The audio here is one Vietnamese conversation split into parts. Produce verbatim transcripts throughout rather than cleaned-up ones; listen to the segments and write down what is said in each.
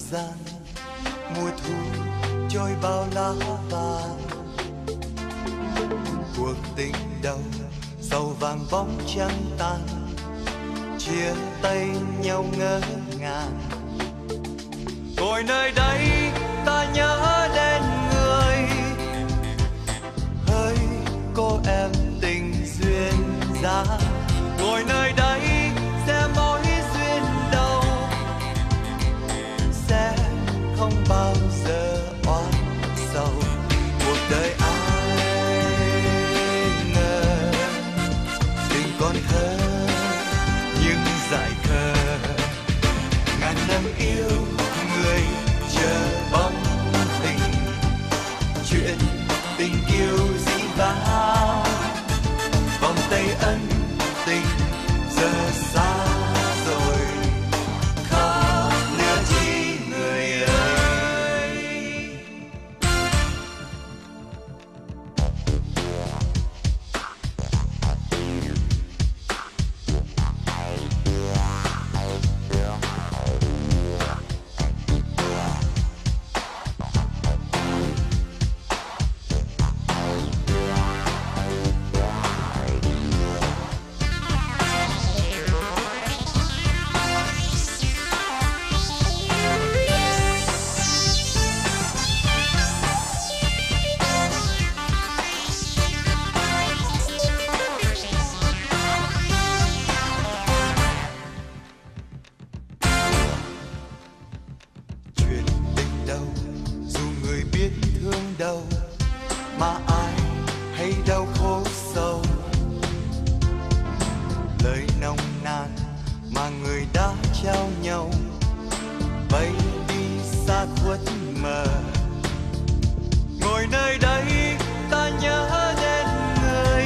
gian mùa thu trôi bao lá vàng. Cuộc tình đầu dầu vàng bóng trắng tan, chia tay nhau ngỡ ngàng. Ngồi nơi đây ta nhớ đến người, hỡi cô em tình duyên dáng. Ngồi nơi đây sẽ mối duyên đầu, sẽ không bao giờ oán sầu. Cuộc đời ai ngờ tình còn thơ nhưng dại khờ. Ngàn năm yêu người chờ bóng tình, chuyện tình yêu dĩ vãng. Vòng tay ân tình giờ xa rồi, khóc nữa chi người ơi. Chuyện tình đâu dù người biết thương đâu, mà ai hay đau khổ sâu. Lời nồng nàn mà người đã trao nhau, bay đi xa khuất mờ. Ngồi nơi đây ta nhớ đến người,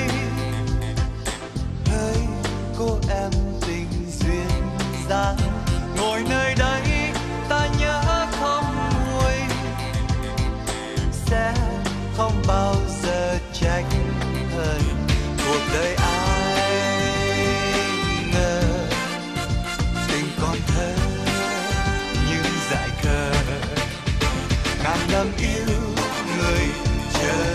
hỡi cô em tình duyên dáng. Ngồi nơi đây ta nhớ không nguôi, sẽ không bao giờ trách hờn. Cuộc đời ai ngờ tình còn thơ nhưng dại khờ. Ngàn năm yêu người chờ